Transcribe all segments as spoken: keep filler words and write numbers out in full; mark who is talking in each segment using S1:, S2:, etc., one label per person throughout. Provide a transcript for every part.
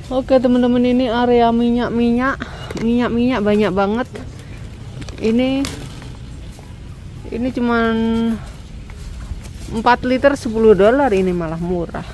S1: Oke teman-teman, ini area minyak-minyak, minyak-minyak banyak banget. Ini ini cuman empat liter sepuluh dolar, ini malah murah.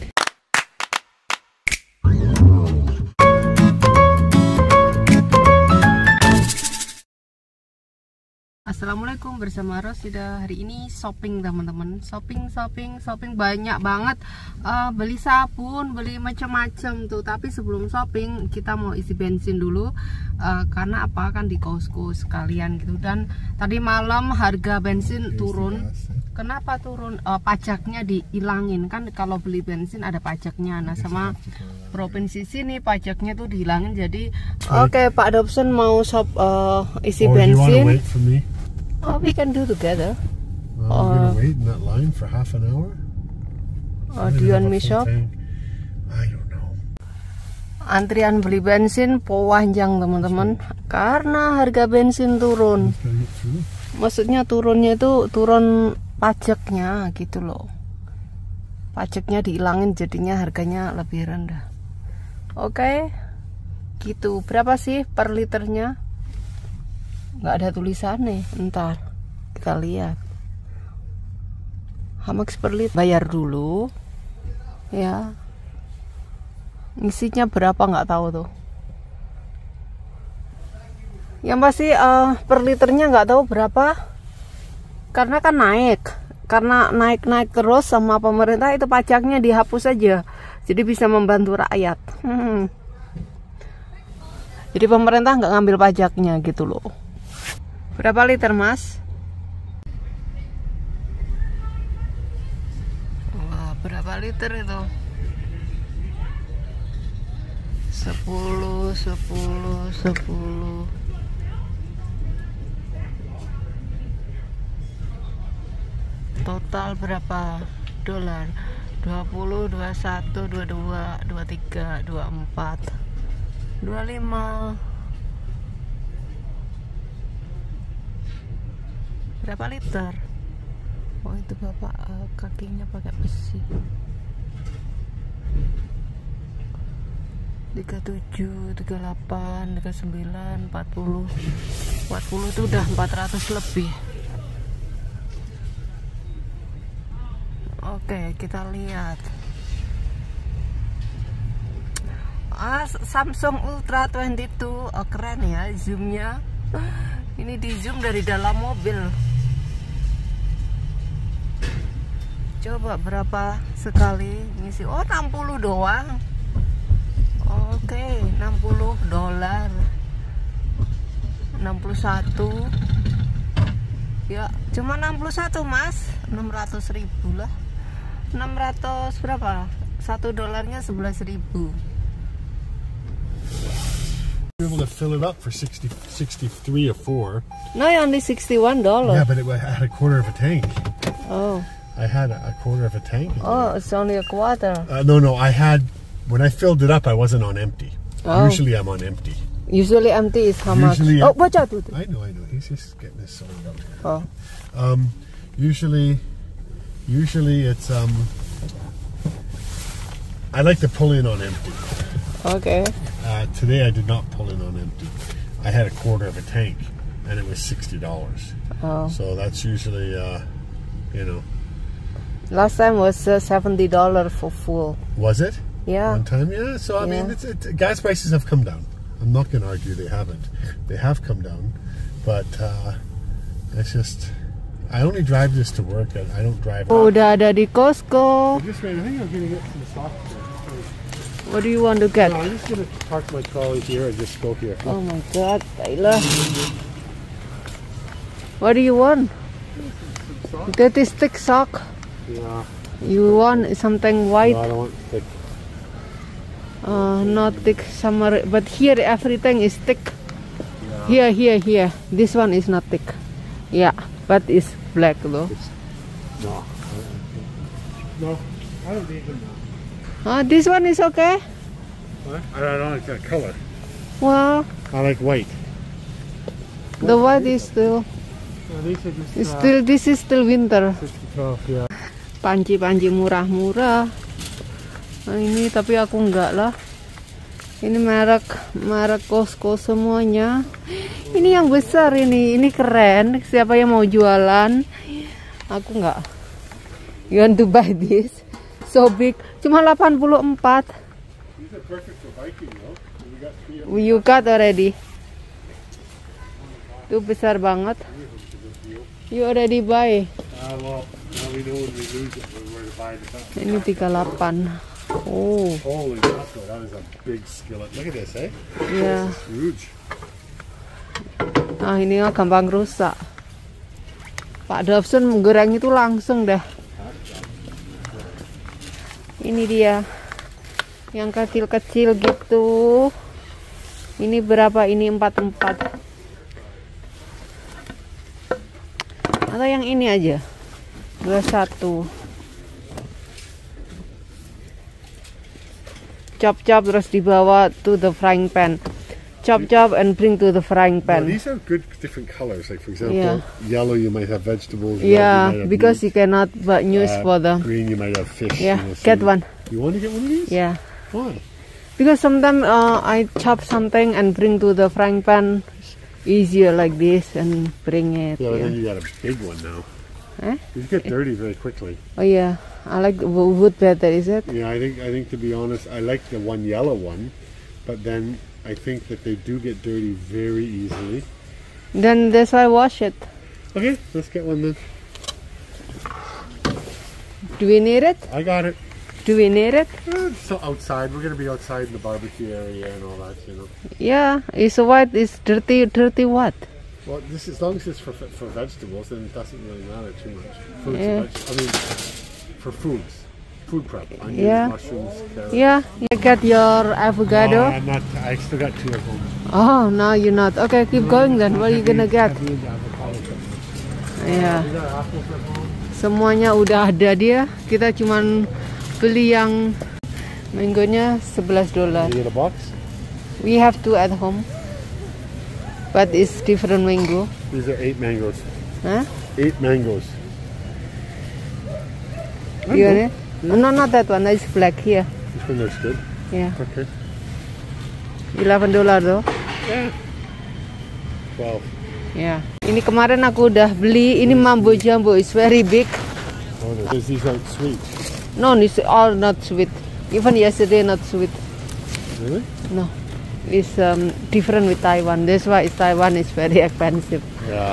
S1: Assalamualaikum, bersama Rosida. Hari ini shopping teman-teman, shopping shopping shopping banyak banget. uh, Beli sabun, beli macam-macam tuh. Tapi sebelum shopping kita mau isi bensin dulu, uh, karena apa, kan di Costco sekalian gitu. Dan tadi malam harga bensin turun. Kenapa turun? Uh, pajaknya dihilangin kan, kalau beli bensin ada pajaknya. Nah sama provinsi sini pajaknya tuh dihilangin. Jadi oke okay, Pak Dobson mau shop uh, isi
S2: oh,
S1: bensin.
S2: Oh,
S1: we can do together.
S2: Well, I'm gonna wait in that line for half an hour.
S1: Oh, do you want me shop?
S2: I don't know.
S1: Antrian beli bensin panjang teman-teman, karena harga bensin turun. Maksudnya turunnya itu turun pajaknya gitu loh. Pajaknya dihilangin, jadinya harganya lebih rendah. Oke, okay. Gitu. Berapa sih per liternya? Nggak ada tulisannya. Ntar kita lihat. How much per liter? Bayar dulu ya. Ngisinya berapa nggak tahu tuh. Yang pasti uh, per liternya nggak tahu berapa, karena kan naik. Karena naik-naik terus sama pemerintah, itu pajaknya dihapus aja. Jadi bisa membantu rakyat. hmm. Jadi pemerintah nggak ngambil pajaknya gitu loh. Berapa liter mas? Wah, berapa liter itu? Sepuluh, sepuluh, sepuluh. Total berapa dolar? Dua puluh, dua puluh satu, dua puluh dua, dua puluh tiga, dua puluh empat, dua puluh lima. Berapa liter? Oh itu bapak uh, kakinya pakai besi. Tiga puluh tujuh, tiga puluh delapan, tiga puluh sembilan, empat puluh. Empat puluh itu udah empat ratus lebih. Oke, kita lihat. Ah, Samsung Ultra dua puluh dua. Oh, keren ya zoomnya. Ini di zoom dari dalam mobil. Coba berapa sekali ngisi? Oh, enam puluh doang. Oke, enam puluh dolar. enam puluh satu. Ya, cuma enam puluh satu, Mas. enam ratus ribu lah. enam ratus berapa? Satu dolarnya sebelas ribu.
S2: You're able to fill it up for sixty, sixty-three or four.
S1: No, only sixty-one dollars.
S2: Yeah, but it had a quarter of a tank.
S1: Oh.
S2: I had a, a quarter of a tank.
S1: Oh, it's only a quarter.
S2: Uh, no, no, I had, when I filled it up, I wasn't on empty.
S1: Oh.
S2: Usually I'm on empty.
S1: Usually empty is how
S2: Usually
S1: much? Oh, watch out.
S2: I know, I know. He's just getting this sorted out here.
S1: Oh.
S2: Um, usually, usually it's, um, I like to pull in on empty.
S1: Okay.
S2: Uh, today I did not pull in on empty. I had a quarter of a tank, and it was sixty dollars.
S1: Oh.
S2: So that's usually, uh, you know.
S1: Last time was uh, seventy dollars for full.
S2: Was it?
S1: Yeah.
S2: One time, yeah. So I
S1: Yeah.
S2: mean, it's, it, gas prices have come down. I'm not going to argue they haven't. They have come down, but uh, it's just. I only drive this to work. I, I don't drive.
S1: Oh, udah ada di Costco.
S2: I just ran. I think I'm going to get some software.
S1: What do you want to get?
S2: No, I'm just going to park my trolley here and just go here.
S1: Oh my God, Taylor. What do you want? That is thick sock.
S2: Yeah.
S1: You want something white?
S2: No, I don't want thick.
S1: Uh, not thick summer, but here everything is thick.
S2: Yeah.
S1: Here, here, here. This one is not thick. Yeah, but it's black though.
S2: It's, no. No, I don't need them now.
S1: Uh, this one is okay.
S2: What? I don't like that color.
S1: Well,
S2: I like white.
S1: the white is still,
S2: Yeah, these are just,
S1: is
S2: uh,
S1: still. This is still winter.
S2: twelve, yeah.
S1: Panci-panci murah-murah. Nah, ini tapi aku enggak lah. Ini merek merek Costco semuanya. Ini yang besar ini, ini keren. Siapa yang mau jualan? Aku nggak. You want to buy this? So big. Cuma delapan puluh empat.
S2: These are perfect for biking, though. We got three of them.
S1: You got already. Itu besar banget. You already buy.
S2: Uh, well, now we know when we lose it, when we're to buy it back.
S1: Ini tiga puluh delapan. Oh.
S2: Holy mackerel, that is a big skillet. Look at this, eh?
S1: Yeah.
S2: This is huge.
S1: Nah, ini mah gampang rusak. Pak Dobson menggoreng itu langsung dah. Ini dia. Yang kecil-kecil gitu. Ini berapa? Ini empat puluh empat. Atau yang ini aja. dua puluh satu. Chop-chop terus dibawa to the frying pan. Chop-chop and bring to the frying pan.
S2: Now, these are good different colors. Like, for example,
S1: Yeah.
S2: yellow you might have vegetables.
S1: Yeah,
S2: red, you might have
S1: because
S2: meat.
S1: you cannot but use
S2: Uh,
S1: for them.
S2: Green you might have fish.
S1: Yeah,
S2: you know, so
S1: get
S2: you-
S1: one.
S2: You want to get one of these?
S1: Yeah.
S2: Why?
S1: Because sometimes uh, I chop something and bring to the frying pan easier like this and bring it.
S2: Yeah, but
S1: Yeah.
S2: then you got a big one now.
S1: Eh?
S2: These get dirty very quickly.
S1: Oh yeah, I like the wo- wood better, is it?
S2: Yeah, I think I think to be honest, I like the one yellow one, but then I think that they do get dirty very easily.
S1: Then that's why I wash it.
S2: Okay, let's get one then.
S1: Do we need it?
S2: I got it.
S1: Do we need it?
S2: Uh, so outside, we're gonna be outside in the barbecue area and all that, you know.
S1: Yeah, it's white. It's dirty. Dirty what?
S2: Well, this as long as it's for for vegetables, then it doesn't really matter too much. Fruits
S1: Yeah.
S2: and veg- I mean, for foods, food prep, onions,
S1: Yeah.
S2: mushrooms, carrots.
S1: Yeah, you got your
S2: Oh,
S1: avocado.
S2: I'm not. I still got two of them.
S1: Oh, now you're not. Okay, keep going then. What are you gonna get?
S2: Have you the avocado chips?
S1: Yeah.
S2: You got apples at home?
S1: Semuanya udah ada dia. Kita cuman beli yang mangonya sebelas dolar.
S2: You get a box?
S1: We have two at home. But it's different mango.
S2: These are eight mangoes.
S1: Huh?
S2: Eight mangoes.
S1: You want it? No, not that one. It's black here.
S2: This one looks good.
S1: Yeah.
S2: Okay.
S1: eleven dolar though.
S2: Twelve.
S1: Ya. Ini kemarin aku udah beli. Ini mambo jumbo. It's very big.
S2: Oh, there's these are sweet.
S1: No, it's all not sweet. Even yesterday not sweet.
S2: Really?
S1: No. It's um, different with Taiwan. That's why it's Taiwan is very expensive.
S2: Yeah.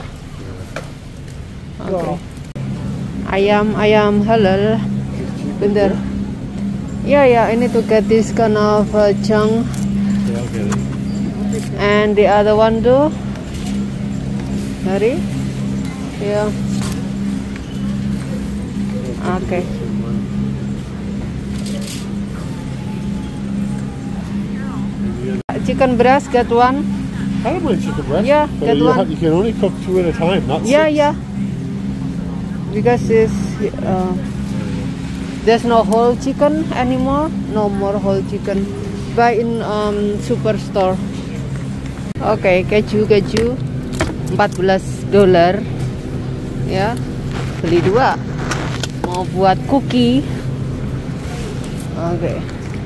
S1: Okay. Ayam, ayam halal. Bentar. Yeah, yeah. I need to get this kind of uh, chunk.
S2: Yeah, I'll get it.
S1: And the other one too. Sorry. Yeah. Okay. Chicken breast, get one.
S2: I don't mind chicken breast.
S1: Yeah,
S2: but
S1: get
S2: you,
S1: one.
S2: ha- you can only cook two at a time, not
S1: Yeah,
S2: six.
S1: yeah. Because it's uh, there's no whole chicken anymore. No more whole chicken. Buy in um, superstore. Oke, okay, keju keju empat belas dolar. Ya, beli dua. Mau buat cookie. Oke. Okay.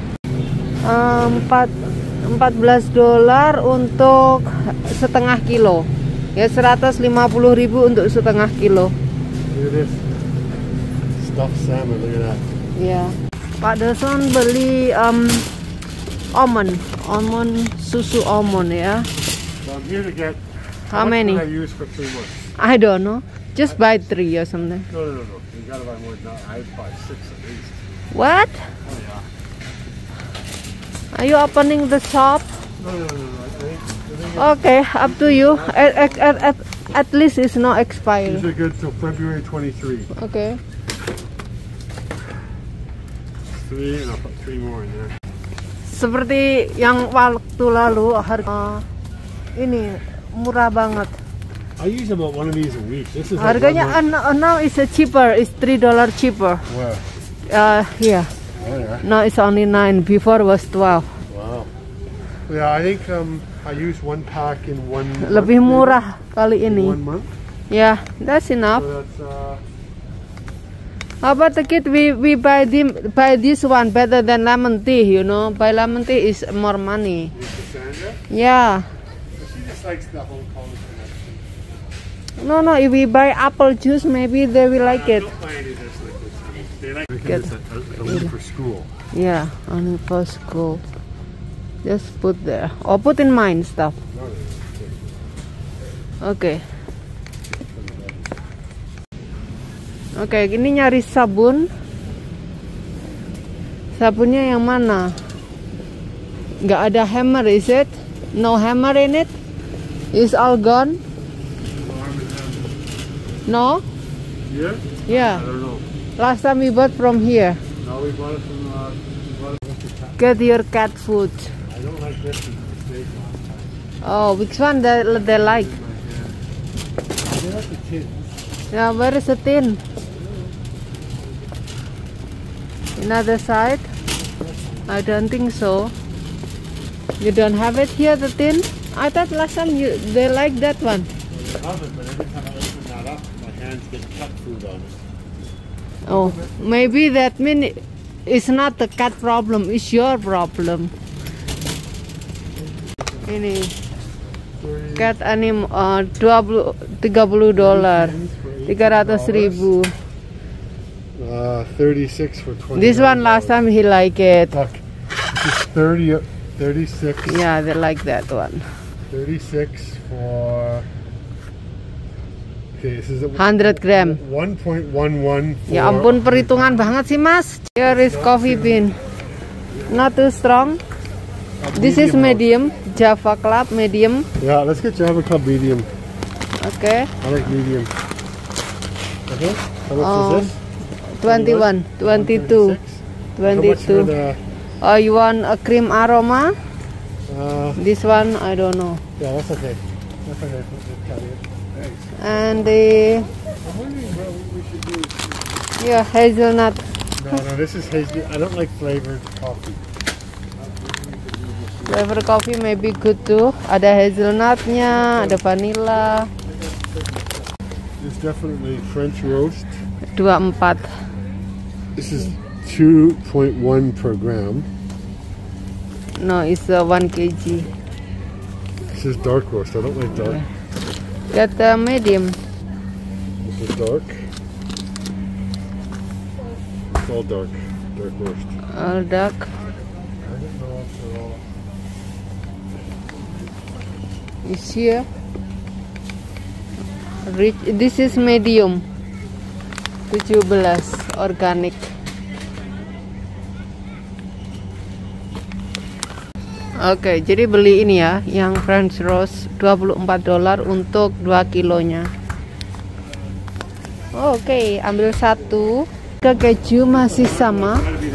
S1: Empat empat belas dolar untuk setengah kilo. Ya seratus lima puluh ribu untuk setengah kilo.
S2: Look at this. Stuffed salmon, look at that.
S1: Ya. Pak Doson beli um, almond, almond susu almond ya.
S2: So I'm here to get.
S1: How
S2: much
S1: many?
S2: can I use for three months?
S1: I don't know. Just buy three or something.
S2: No, no, no, no. You gotta buy more than that. I'd buy six at least.
S1: What?
S2: Oh yeah.
S1: Are you opening the shop?
S2: No, no, no, no. I think, I think
S1: Okay, up to you. At, at, at, at, at least it's not
S2: these
S1: expired.
S2: are good till February twenty-three.
S1: Okay.
S2: Three, and I'll put three more in there.
S1: Seperti yang waktu lalu harga ini murah banget.
S2: I use about one of these a week. This is like
S1: Harganya
S2: one
S1: uh, now it's a cheaper. It's three dollar cheaper.
S2: month- Where?
S1: Uh, yeah.
S2: Oh yeah.
S1: Now it's only nine. Before was twelve.
S2: Wow. Yeah, I think um I use one pack in one.
S1: Lebih
S2: month,
S1: murah kali
S2: maybe.
S1: ini.
S2: One month.
S1: Yeah, that's enough.
S2: So that's uh.
S1: How about the kid? We we buy them buy this one better than lemon tea. You know, buy lemon tea is more money.
S2: Cassandra?
S1: Yeah.
S2: She just likes the Hong Kong connection.
S1: No, no. If we buy apple juice, maybe they will like
S2: Uh,
S1: it.
S2: Don't buy any of this liquid honey. They like
S1: Get-
S2: because it's a, a, only for school.
S1: Yeah, only for school. Just put there. Or put in mine stuff.
S2: No, no,
S1: Oke. Oke, ini nyari sabun. Sabunnya yang mana? Nggak ada hammer, is it? No hammer in it? Is all gone? No?
S2: Yeah?
S1: Yeah.
S2: I don't know.
S1: Last time we bought from here.
S2: No, we bought it from uh, we bought it from the cat.
S1: Get your cat food.
S2: I don't like this. It's a mistake last time.
S1: Oh, which one they, they like?
S2: In my hand. They like the tins.
S1: Yeah, where is the tin? Another side? I don't think so. You don't have it here, the tin? I thought last time you they like that one.
S2: I love it, but every time I open that up, my hands get cat food on it.
S1: Oh, maybe that mean it's not the cat problem, it's your problem. Ini cat anim uh, dua puluh tiga puluh dolar, tiga ratus ribu.
S2: Uh, thirty-six for twenty.
S1: This one last time he like it.
S2: Look, this is thirty, thirty-six.
S1: Yeah, they like that one.
S2: thirty-six for. Okay, this is a
S1: one hundred gram.
S2: one point one one.
S1: Ya ampun, perhitungan banget sih mas. Here is coffee bean. Not too strong. This is medium. Java Club medium.
S2: Yeah, let's get Java Club medium.
S1: Okay.
S2: I like medium. Okay. How much
S1: Oh,
S2: is this?
S1: twenty-one, twenty-two,
S2: How much for
S1: twenty-two.
S2: the?
S1: Oh, you want a cream aroma?
S2: Uh,
S1: This one, I don't know.
S2: yeah, that's okay. That's okay. That's got it. Thanks.
S1: And the
S2: I'm wondering what we should do.
S1: yeah, hazelnut.
S2: No, no, this is hazel. I don't like flavored coffee.
S1: Flavor coffee may be good too. Ada hazelnutnya, ada vanilla.
S2: It's definitely French roast.
S1: twenty-four.
S2: This is two point one per gram.
S1: No, it's uh, one kilogram.
S2: This is dark roast. I don't like dark.
S1: Get the medium.
S2: This is dark. It's all dark. Dark roast.
S1: All dark.
S2: I don't know if they're all.
S1: Is here. Rich. This is medium. seventeen organic. Oke, jadi beli ini ya, yang French roast dua puluh empat dolar untuk dua kilonya. Oke, ambil satu. Harga keju masih sama.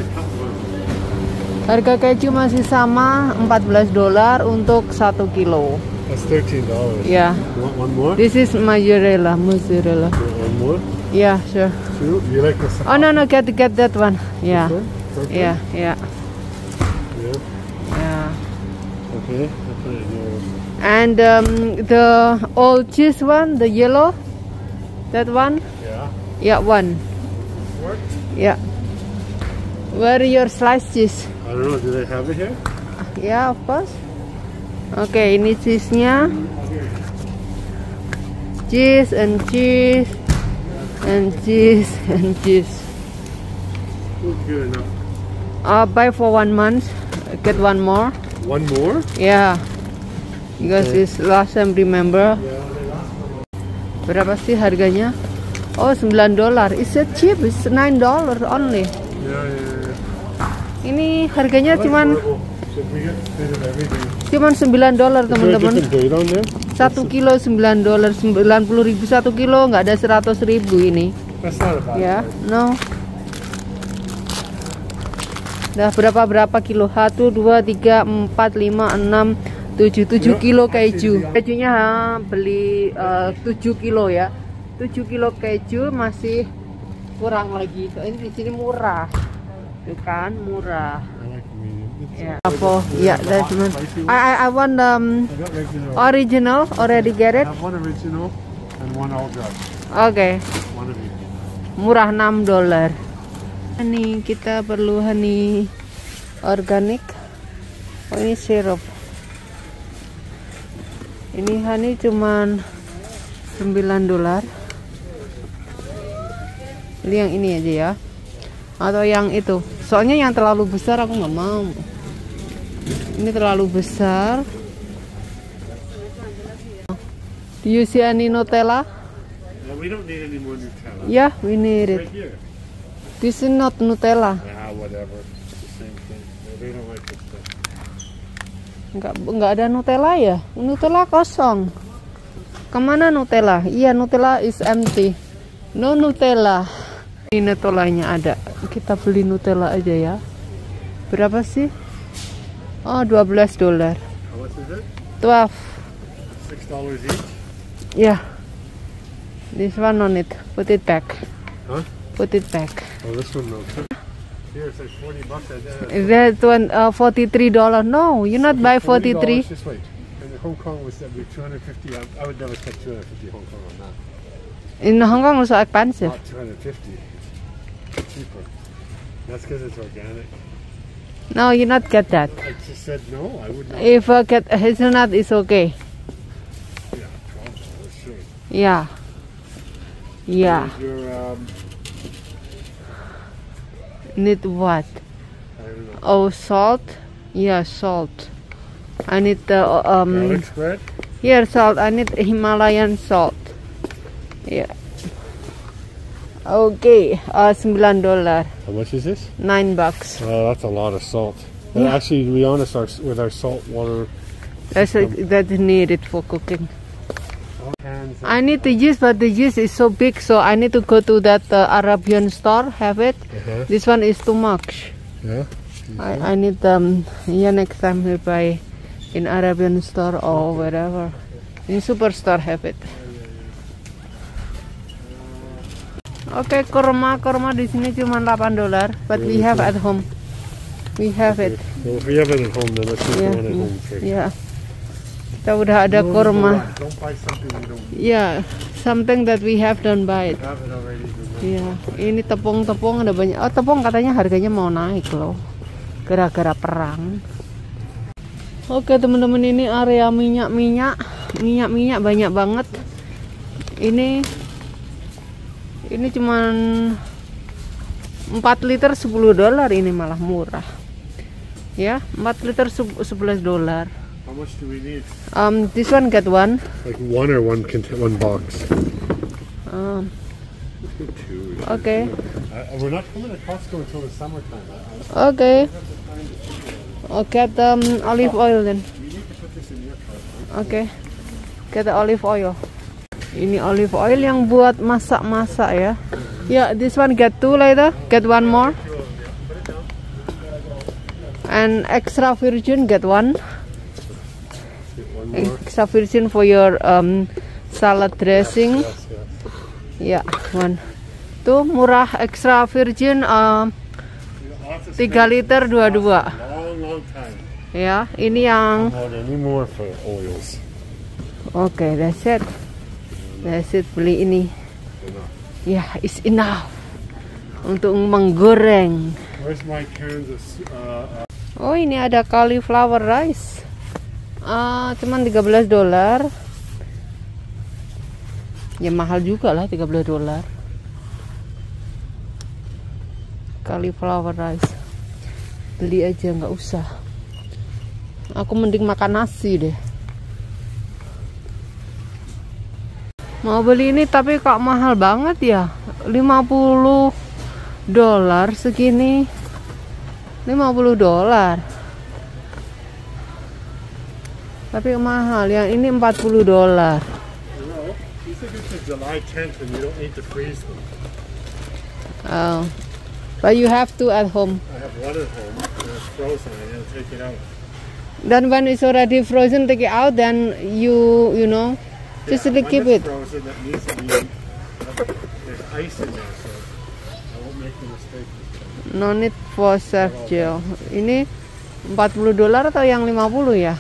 S1: Harga keju masih sama empat belas dolar untuk satu kilo.
S2: That's thirteen dollars.
S1: Yeah.
S2: You want one more?
S1: This is mozzarella, mozzarella.
S2: You want one more?
S1: Yeah, sure.
S2: Two? You like this?
S1: Oh no no, get get that one. Yeah.
S2: This one? Purple?
S1: Yeah, yeah.
S2: Yeah.
S1: Yeah.
S2: Okay. I'll put it here.
S1: And um, the old cheese one, the yellow, that one,
S2: Yeah.
S1: yeah, one,
S2: What?
S1: yeah. Where are your sliced cheese?
S2: I don't know. Do they have it here?
S1: Yeah, of course. Oke, ini cheese-nya, cheese and cheese and cheese and cheese.
S2: Who's good enough?
S1: Uh, buy for one month, get one more.
S2: One more?
S1: Yeah, because
S2: Okay.
S1: it's last time remember.
S2: Yeah.
S1: Berapa sih harganya? Oh, sembilan dolar. It's so cheap. It's nine dollars only.
S2: Yeah, yeah, yeah.
S1: Ini harganya cuman
S2: Purple. So if we get a bit of everything.
S1: cuman sembilan dolar,
S2: Is there a
S1: teman-teman.
S2: different date on there?
S1: Satu kilo sembilan dolar, sembilan puluh ribu satu kilo, nggak ada seratus ribu ini.
S2: That's not a bad
S1: Ya,
S2: price.
S1: no. Dah berapa berapa kilo? Satu, dua, tiga, empat, lima, enam, tujuh, tujuh kilo keju. Kejunya ha, beli uh, tujuh kilo ya. Tujuh kilo keju masih kurang lagi. Ini di sini murah, tuh kan murah.
S2: I like medium. It's
S1: Ya, apa? Ya, that's one. I I I want um
S2: I got regular.
S1: original. Already get
S2: I
S1: it.
S2: have one original and one all dry.
S1: Okay.
S2: One of each.
S1: murah enam dolar. Ini kita perlu honey organik. Oh, ini sirup. Ini honey cuman sembilan dolar. Ini yang ini aja ya. Atau yang itu. Soalnya yang terlalu besar aku nggak mau. Ini terlalu besar. Do you see any Nutella?
S2: No, we don't need any more Nutella.
S1: Yeah, we need it.
S2: Right here.
S1: This is not Nutella.
S2: Ah, whatever. It's the same thing. No, they don't like this stuff.
S1: Enggak, enggak ada Nutella ya? Nutella kosong. Kemana Nutella? Iya, Nutella is empty. No Nutella. Ini Nutellanya ada. Kita beli Nutella aja ya. Berapa sih? Oh, dua belas dolar.
S2: How much is it?
S1: twelve.
S2: Six dollars each?
S1: Yeah. This one on it. Put it back.
S2: Huh?
S1: Put it back.
S2: Oh, this one no. Here it's like forty bucks. I
S1: That one uh, forty-three dollars. No, you not buy forty-three.
S2: Just wait. And the Hong Kong was two hundred fifty. I, I would never spend two hundred fifty Hong Kong on that.
S1: In Hong Kong it's so expensive.
S2: Not two hundred fifty. Cheaper. That's because it's organic.
S1: No, you not get that.
S2: I just said no. I would not.
S1: If uh, get hazelnut is okay.
S2: Yeah, twelve dollars, sure.
S1: Yeah. Yeah.
S2: Here's your um.
S1: Need what?
S2: I don't know.
S1: Oh, salt. Yeah, salt. I need the um.
S2: Garlic spread.
S1: Here salt. I need Himalayan salt. Yeah. Okay. Uh, sembilan dolar.
S2: How much is this?
S1: Nine bucks.
S2: Oh, that's a lot of salt. And
S1: Yeah.
S2: actually, to be honest, our, with our salt water
S1: That's like, that's needed for cooking.
S2: cans.
S1: I need the juice, but the juice is so big, so I need to go to that uh, Arabian store. Have it.
S2: Uh-huh.
S1: This one is too much.
S2: Yeah.
S1: I, I need um yeah, next time we buy in Arabian store or wherever. In superstore have it. Oke, okay, kurma kurma di sini cuma delapan dolar, but we have at home. We have it.
S2: Well, if we have it at home, then let's make
S1: Yeah,
S2: one at home first.
S1: yeah. Kita udah ada
S2: No, no,
S1: kurma.
S2: no, don't buy something we don't
S1: Yeah, something that we have don't buy it.
S2: have it already.
S1: Iya, ini tepung-tepung ada banyak. Oh, tepung katanya harganya mau naik loh, gara-gara perang. Oke teman-teman, ini area minyak-minyak, minyak-minyak banyak banget. Ini, ini cuman empat liter sepuluh dolar, ini malah murah. Ya, empat liter sebelas dolar.
S2: How much do we need?
S1: Um, this one get one.
S2: Like one or one cont- one box.
S1: Um,
S2: Two.
S1: Oke.
S2: Uh, we're not coming to Costco until the summertime. I, I
S1: Oke. Oke, get um, olive oil then.
S2: you need to put this in your car. Right?
S1: Oke, get the olive oil. Ini olive oil yang buat masak-masak ya. Yeah, this one get two later. Get one more. And extra virgin get one.
S2: Get one more.
S1: Extra virgin for your um, salad dressing.
S2: Yes, yes.
S1: Ya, yeah, one. Tuh murah extra virgin um, tiga liter dua puluh dua.
S2: Long, long time.
S1: Ya, ini yang.
S2: Not any more for oils.
S1: Oke, okay, that's it. That's it, beli ini.
S2: Enough.
S1: Ya, yeah, it's enough untuk menggoreng.
S2: Where's my cans of? Uh, uh,
S1: Oh, ini ada cauliflower rice. Ah, cuman tiga belas dolar. Ya mahal juga lah, tiga belas dolar. Cauliflower rice. Beli aja, nggak usah. Aku mending makan nasi deh. Mau beli ini tapi kok mahal banget ya. lima puluh dolar segini. lima puluh dolar. Tapi mahal, yang ini empat puluh dolar.
S2: no, you said it's a July tenth and you don't need to freeze them.
S1: Oh. But you have to at home.
S2: I have one at home and it's frozen. I gotta take it out.
S1: Then when it's already frozen, take it out. Then you, you know, just
S2: Yeah,
S1: keep
S2: when it's
S1: it.
S2: frozen, that needs to be. There's ice in there, so I won't make the mistake.
S1: No need for surf gel. Ini empat puluh dolar atau yang lima puluh ya?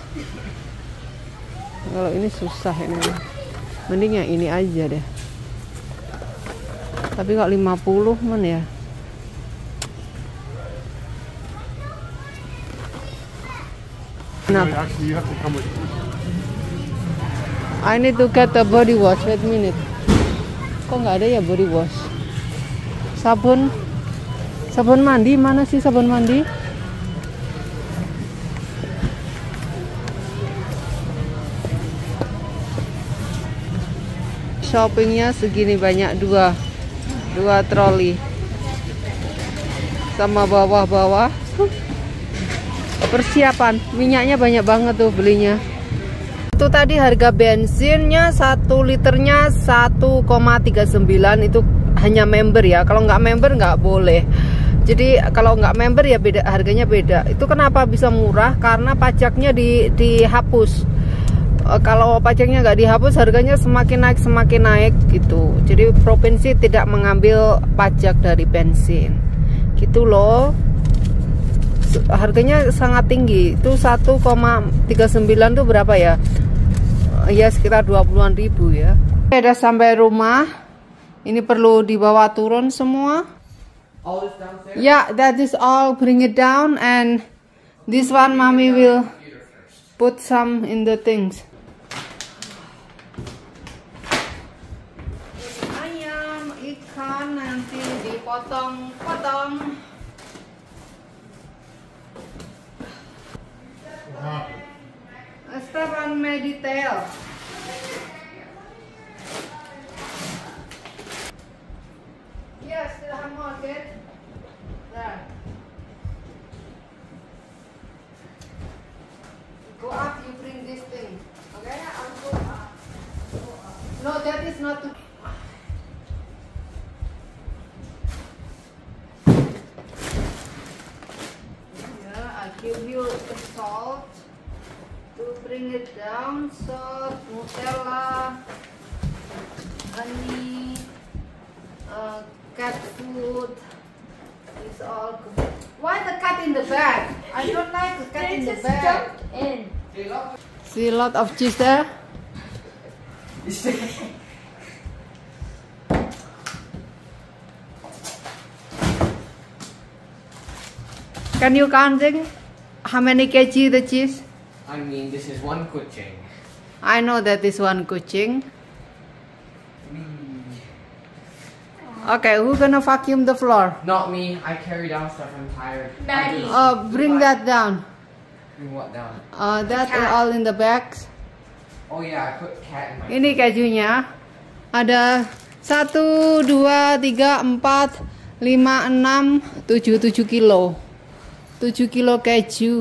S1: Kalau ini susah ini. Mending yang ini aja deh. Tapi kok lima puluh men ya. Nah,
S2: Actually, you have to come with.
S1: I need to get the body wash. Wait a minute. Kok nggak ada ya body wash? Sabun, sabun mandi mana sih sabun mandi? Shoppingnya segini banyak, dua dua troli sama bawah-bawah. Persiapan minyaknya banyak banget tuh belinya. Itu tadi harga bensinnya satu liternya satu koma tiga sembilan, itu hanya member ya. Kalau nggak member nggak boleh. Jadi kalau nggak member ya beda, harganya beda. Itu kenapa bisa murah? Karena pajaknya di, dihapus. E, kalau pajaknya nggak dihapus, harganya semakin naik semakin naik gitu. Jadi provinsi tidak mengambil pajak dari bensin, gitu loh. Harganya sangat tinggi. Itu satu koma tiga sembilan tuh berapa ya? Ya sekitar dua puluhan ribu ya. Udah sampai rumah. Ini perlu dibawa turun semua.
S3: All is downstairs?
S1: Yeah, that is all. Bring it down, and this one mommy will put some in the things. Ayam, ikan nanti dipotong-potong. Step on my detail. Yes, still have more, kid. There. Go up, you bring this thing. Okay, I'll go up. Go up. No, that is not to. Yeah, I'll give you the salt. To bring it down, salt, Nutella, honey, uh, cat food. It's all good. Why the cat in the bag? I don't like the cat in the bag.
S4: In.
S1: See a lot of cheese there. Can you counting how many kg the cheese?
S3: I mean, this is one kucing.
S1: I know that is one kucing. Okay, who's gonna vacuum the floor?
S3: Not me. I carry down stuff. I'm tired.
S4: Maddie.
S3: I do-
S1: Uh, bring that down.
S3: Bring what down?
S1: Uh, that
S4: Cat.
S1: all in the bags.
S3: Oh yeah, I put cat in my.
S1: Ini kejunya ada satu, dua, tiga, empat, lima, enam, tujuh, tujuh kilo, tujuh kilo keju.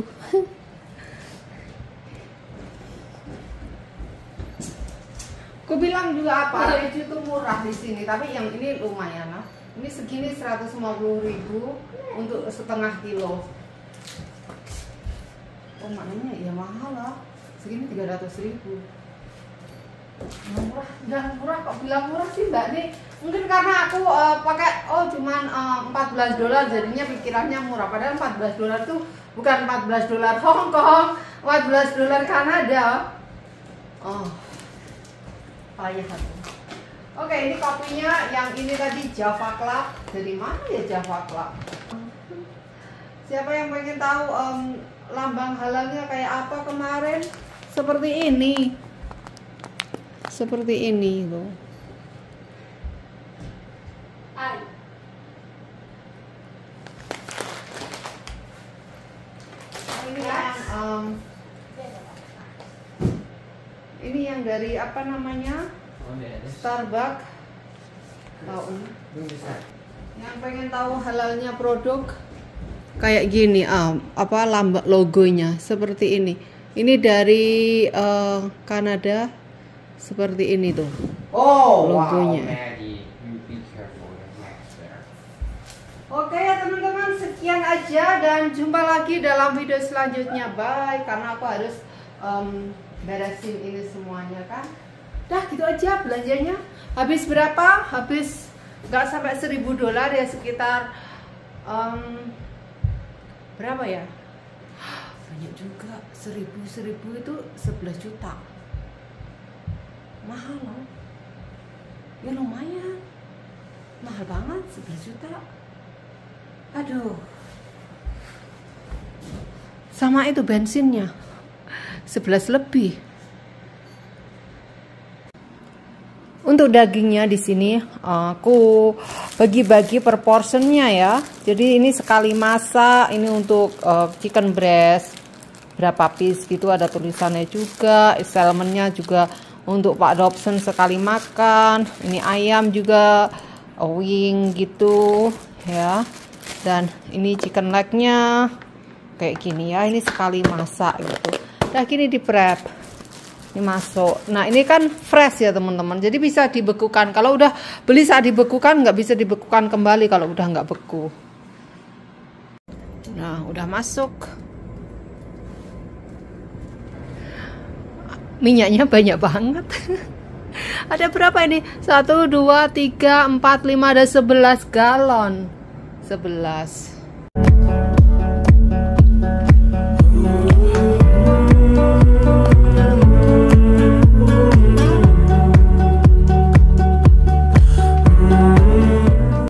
S1: Aku bilang juga apa, keju itu murah di sini, tapi yang ini lumayan lah. Ini segini seratus lima puluh ribu untuk setengah kilo. Oh maknanya ya mahal lah, segini tiga ratus ribu. Murah, jangan murah, kok bilang murah sih mbak nih. Mungkin karena aku uh, pakai oh cuman uh, empat belas dolar, jadinya pikirannya murah. Padahal empat belas dolar tuh bukan empat belas dolar Hong Kong, empat belas dolar Kanada. Oh, payah aku. Oke, ini kopinya yang ini tadi Java Club. Dari mana ya Java Club? Siapa yang pengen tahu um, lambang halalnya kayak apa kemarin? Seperti ini. Seperti ini loh.
S4: Ay.
S1: Ini yang um, ini yang dari apa namanya?
S3: Oh yeah, this.
S1: Starbucks. Tahu.
S3: Bring this out.
S1: Yang pengen tahu halalnya produk kayak gini, um, apa lambang logonya seperti ini. Ini dari uh, Kanada, seperti ini tuh.
S3: Oh
S1: Logonya.
S3: wow, Maddie, you be careful with Max there.
S1: Oke ya teman-teman, sekian aja dan jumpa lagi dalam video selanjutnya. Bye, karena aku harus um, beresin ini semuanya kan. Dah gitu aja belanjanya. Habis berapa? Habis nggak sampai seribu dolar ya, sekitar um, berapa ya? Banyak juga, seribu seribu itu sebelas juta. Mahal loh. Ya lumayan. Mahal banget, sebelas juta. Aduh. Sama itu bensinnya. sebelas lebih. Untuk dagingnya di sini aku bagi-bagi per portionnya ya. Jadi ini sekali masak, ini untuk uh, chicken breast berapa piece gitu, ada tulisannya juga. Salmonnya juga untuk Pak Dobson sekali makan. Ini ayam juga wing gitu ya. Dan ini chicken legnya kayak gini ya. Ini sekali masak gitu. Nah gini di prep. Ini masuk. Nah ini kan fresh ya teman-teman. Jadi bisa dibekukan. Kalau udah beli saat dibekukan nggak bisa dibekukan kembali kalau udah nggak beku. Nah udah masuk. Minyaknya banyak banget. Ada berapa ini? Satu, dua, tiga, empat, lima, ada sebelas galon. Sebelas.